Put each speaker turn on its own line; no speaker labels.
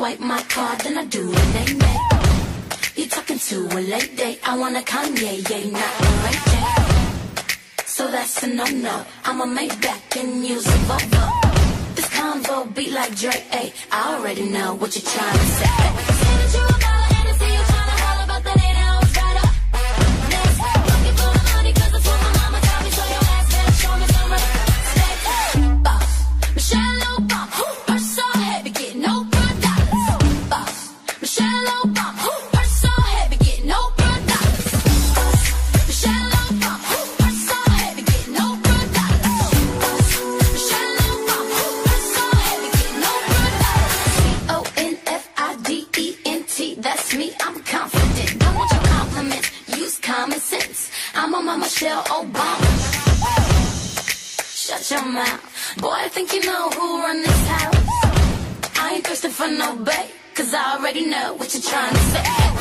swipe my card, then I do it, nay. You talking to a late date, I want a Kanye, yeah, not a Ray J. So that's a no-no, I'ma make back and use a Volvo. This convo beat like Drake, ayy, I already know what you're trying to say. Say that you a baller and I see you trying to holler, but that ain't how it's right up. Next, looking for the money, cause that's what my mama taught me, so your ass better show me some respect. Boss, Michelle Obama, purse so heavy, getting over $1. Boss, Michelle Obama, purse so heavy, getting over $1. Boss, Michelle Obama, purse so heavy, getting over $1. Boss, Michelle Obama, purse so heavy, getting over $1. CONFIDENT, that's me, I'm confident. Don't want your compliments, use common sense. I'm on my Michelle Obama. Shut your mouth, boy, I think you know who run this house. I ain't thirsting for no bait, cause I already know what you're trying to say.